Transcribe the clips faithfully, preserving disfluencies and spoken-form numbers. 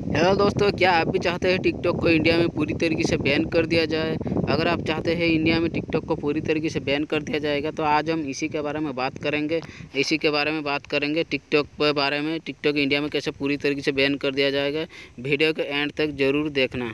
Hello दोस्तों, क्या आप भी चाहते हैं टिकटॉक को इंडिया में पूरी तरीके से बैन कर दिया जाए? अगर आप चाहते हैं इंडिया में टिकटॉक को पूरी तरीके से बैन कर दिया जाएगा तो आज हम इसी के बारे में बात करेंगे इसी के बारे में बात करेंगे टिकटॉक के बारे में। टिकटॉक इंडिया में कैसे पूरी तरीके से बैन कर दिया जाएगा, वीडियो के एंड तक ज़रूर देखना।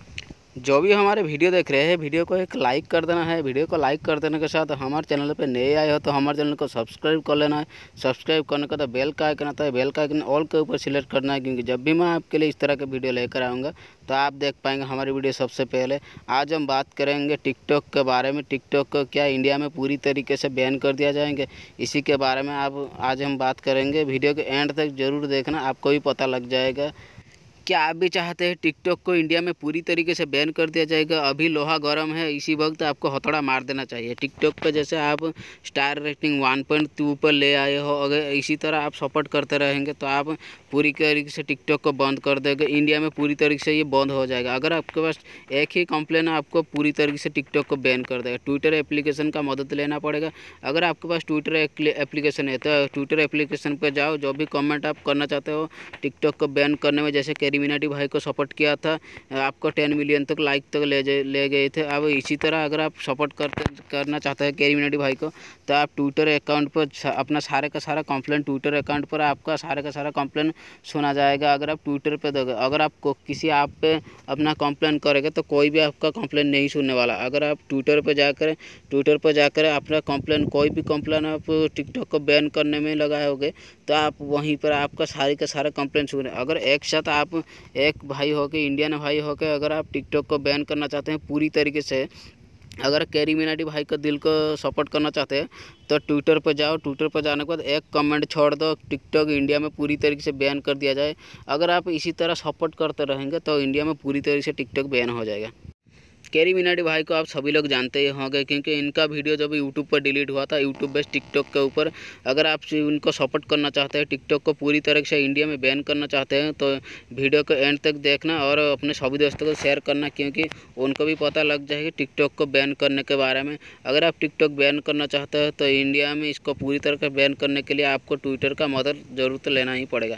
जो भी हमारे वीडियो देख रहे हैं, वीडियो को एक लाइक कर देना है। वीडियो को लाइक कर देने के साथ हमारे चैनल पे नए आए हो तो हमारे चैनल को सब्सक्राइब कर लेना है। सब्सक्राइब करने का तो बेल का आइकन आता है, बेल का आइकन ऑल के ऊपर सिलेक्ट करना है, क्योंकि जब भी मैं आपके लिए इस तरह के वीडियो लेकर आऊँगा तो आप देख पाएंगे हमारी वीडियो सबसे पहले। आज हम बात करेंगे टिकटॉक के बारे में। टिकटॉक को क्या इंडिया में पूरी तरीके से बैन कर दिया जाएंगे, इसी के बारे में आप आज हम बात करेंगे। वीडियो के एंड तक ज़रूर देखना, आपको भी पता लग जाएगा। क्या आप भी चाहते हैं टिकटॉक को इंडिया में पूरी तरीके से बैन कर दिया जाएगा? अभी लोहा गर्म है, इसी वक्त आपको हथौड़ा मार देना चाहिए। टिकटॉक पे जैसे आप star rating one point two पर ले आए हो, अगर इसी तरह आप सपोर्ट करते रहेंगे तो आप पूरी तरीके से टिकटॉक को बंद कर देंगे। इंडिया में पूरी तरीके से ये बंद हो जाएगा। अगर आपके पास एक ही कंप्लेन है, आपको पूरी तरीके से टिकटॉक को बैन कर देगा। ट्विटर एप्लीकेशन का मदद लेना पड़ेगा। अगर आपके पास ट्विटर एप्लीकेशन है तो ट्विटर एप्लीकेशन पर जाओ, जो भी कमेंट आप करना चाहते हो टिकटॉक को बैन करने में, जैसे कैरीमिनाटी भाई को सपोर्ट किया था, आपको टेन मिलियन तक लाइक तक ले ले गए थे। अब इसी तरह अगर आप सपोर्ट करते करना चाहते हैं कैरीमिनाटी भाई को तो आप ट्विटर अकाउंट पर अपना सारे का सारा कंप्लेंट, ट्विटर अकाउंट पर आपका सारे का सारा कंप्लेंट सुना जाएगा। अगर आप ट्विटर पे दोगे, अगर आप किसी आप पे अपना कंप्लेन करेंगे तो कोई भी आपका कंप्लेन नहीं सुनने वाला। अगर आप ट्विटर पर जाकर ट्विटर पर जाकर अपना कंप्लेन, कोई भी कंप्लेन आप टिकटॉक को बैन करने में लगाओगे तो आप वहीं पर आपका सारे का सारा कंप्लेन सुने। अगर एक साथ आप एक भाई हो के, इंडियन भाई हो के, अगर आप टिकटॉक को बैन करना चाहते हैं पूरी तरीके से, अगर कैरीमिनाटी भाई का दिल को सपोर्ट करना चाहते हैं तो ट्विटर पर जाओ। ट्विटर पर जाने के बाद एक कमेंट छोड़ दो, टिकटॉक इंडिया में पूरी तरीके से बैन कर दिया जाए। अगर आप इसी तरह सपोर्ट करते रहेंगे तो इंडिया में पूरी तरीके से टिकटॉक बैन हो जाएगा। कैरीमिनाटी भाई को आप सभी लोग जानते ही होंगे, क्योंकि इनका वीडियो जब यूट्यूब पर डिलीट हुआ था, यूट्यूब बेस्ड टिकटॉक के ऊपर। अगर आप उनको सपोर्ट करना चाहते हैं, टिकटॉक को पूरी तरह से इंडिया में बैन करना चाहते हैं, तो वीडियो को एंड तक देखना और अपने सभी दोस्तों को शेयर करना, क्योंकि उनको भी पता लग जाएगा टिकटॉक को बैन करने के बारे में। अगर आप टिकटॉक बैन करना चाहते हैं तो इंडिया में इसको पूरी तरह से बैन करने के लिए आपको ट्विटर का मदद ज़रूर तो लेना ही पड़ेगा।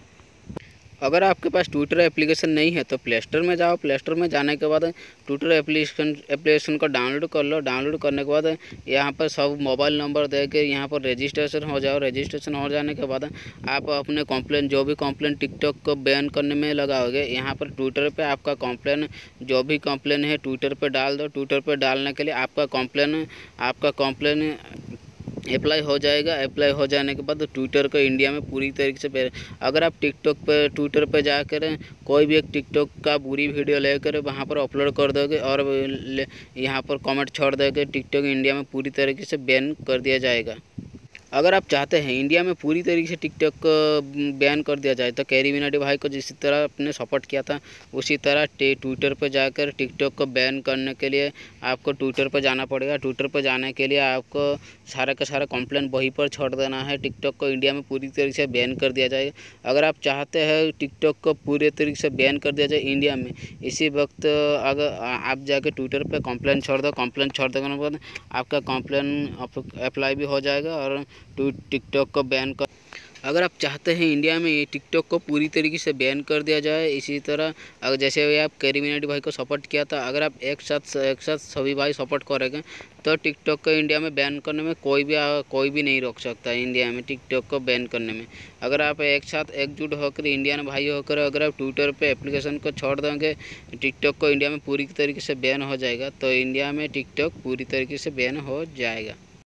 अगर आपके पास ट्विटर एप्लीकेशन नहीं है तो प्ले स्टोर में जाओ। प्ले स्टोर में जाने के बाद ट्विटर एप्लीकेशन एप्लीकेशन को डाउनलोड कर लो। डाउनलोड करने के बाद यहाँ पर सब मोबाइल नंबर दे के यहाँ पर रजिस्ट्रेशन हो जाओ। रजिस्ट्रेशन हो जाने के बाद आप अपने कंप्लेन, जो भी कंप्लेन टिकटॉक को बैन करने में लगाओगे, यहाँ पर ट्विटर पे आपका कंप्लेन, जो भी कंप्लेन है ट्विटर पे डाल दो। ट्विटर पे डालने के लिए आपका कंप्लेन आपका कंप्लेन अप्लाई हो जाएगा। अप्लाई हो जाने के बाद ट्विटर को इंडिया में पूरी तरीके से, अगर आप टिकटॉक पर ट्विटर पर जाकर कोई भी एक टिकटॉक का बुरी वीडियो लेकर वहाँ पर अपलोड कर दोगे और यहाँ पर कमेंट छोड़ दोगे, टिकटॉक इंडिया में पूरी तरीके से बैन कर दिया जाएगा। अगर आप चाहते हैं इंडिया में पूरी तरीके से टिकटॉक को बैन कर दिया जाए तो कैरीमिनाटी भाई को जिस तरह आपने सपोर्ट किया था उसी तरह ट्विटर पर जाकर टिकटॉक को बैन करने के लिए आपको ट्विटर पर जाना पड़ेगा। ट्विटर पर जाने के लिए आपको सारा का सारा कंप्लेंट वहीं पर छोड़ देना है। टिकटॉक को इंडिया में पूरी तरीके से बैन कर दिया जाएगा। अगर आप चाहते हैं टिकटॉक को पूरे तरीके से बैन कर दिया जाए इंडिया में, इसी वक्त अगर आप जाकर ट्विटर पर कंप्लेन छोड़ दो। कंप्लेन छोड़ देने के बाद आपका कंप्लेन अप्लाई भी हो जाएगा और टिकटॉक को बैन कर। अगर आप चाहते हैं इंडिया में ये टिकटॉक को पूरी तरीके से बैन कर दिया जाए, इसी तरह अगर जैसे आप कैरीमिनाटी भाई को सपोर्ट किया था, अगर आप एक साथ एक साथ सभी भाई सपोर्ट करेंगे तो टिकटॉक को इंडिया में बैन करने में कोई भी कोई भी नहीं रोक सकता इंडिया में टिकटॉक को बैन करने में। अगर आप एक साथ एकजुट होकर, इंडियन भाई होकर, अगर आप ट्विटर पे एप्लीकेशन को छोड़ देंगे, टिकटॉक को इंडिया में पूरी तरीके से बैन हो जाएगा, तो इंडिया में टिकटॉक पूरी तरीके से बैन हो जाएगा।